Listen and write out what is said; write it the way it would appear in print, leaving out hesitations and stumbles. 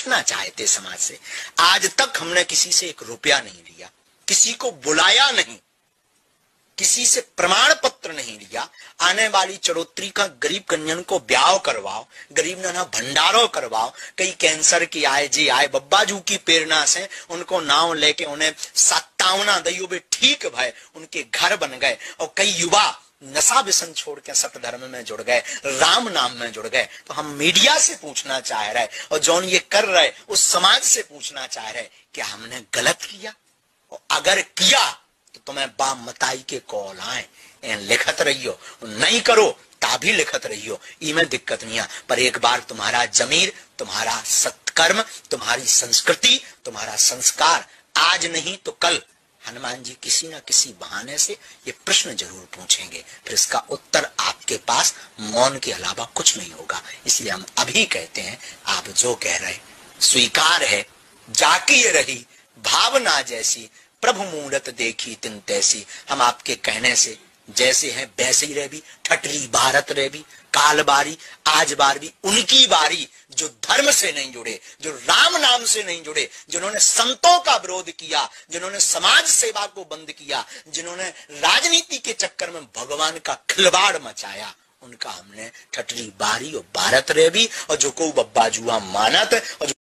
पूछना चाहते समाज से। आज तक हमने किसी से 1 रुपया नहीं लिया, किसी को बुलाया नहीं, किसी से प्रमाण पत्र नहीं लिया। आने वाली चढ़ोतरी का गरीब कन्यन को ब्याह करवाओ, गरीब नाना भंडारो करवाओ। कई कैंसर की आए जी आए बब्बाजू की प्रेरणा से उनको नाव लेके उन्हें सत्तावना दइयो बे ठीक भाई, उनके घर बन गए। और कई युवा नशा व्यसन छोड़ के सत धर्म में जुड़ गए, राम नाम में जुड़ गए। तो हम मीडिया से पूछना चाह रहे और जौन ये कर रहे उस समाज से पूछना चाह रहे, क्या हमने गलत किया? और अगर किया तो तुम्हें बाम मताई के कॉल आए, लिखत रहियो, नहीं करो ता भी लिखत रहियो, इमें दिक्कत नहीं है। पर एक बार तुम्हारा जमीर, तुम्हारा सत्कर्म, तुम्हारी संस्कृति, तुम्हारा संस्कार आज नहीं तो कल हनुमान जी किसी ना किसी बहाने से ये प्रश्न जरूर पूछेंगे, फिर इसका उत्तर आपके पास मौन के अलावा कुछ नहीं होगा। इसलिए हम अभी कहते हैं, आप जो कह रहे स्वीकार है, जाकी ये रही भावना जैसी, प्रभु मूरत देखी तिन तैसी। हम आपके कहने से जैसे हैं वैसे ही रह भी, ठटरी भारत रह भी, काल बारी आज बार भी उनकी बारी जो धर्म से नहीं जुड़े, जो राम नाम से नहीं जुड़े, जिन्होंने संतों का विरोध किया, जिन्होंने समाज सेवा को बंद किया, जिन्होंने राजनीति के चक्कर में भगवान का खिलवाड़ मचाया, उनका हमने ठटरी बारी और भारत रह भी। और जो को बब्बा जुआ मानत और